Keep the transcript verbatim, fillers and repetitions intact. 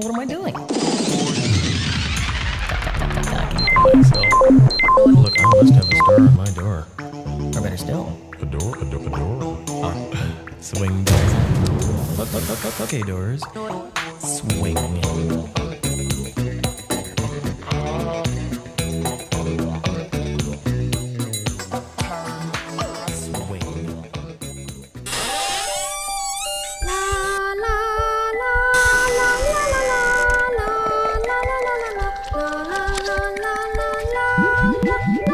what am I doing? Look, I must have a star on my door. Or better still, A door? A door? A door? oh, Swing doors. look, look, look, look, Okay, doors. swing. La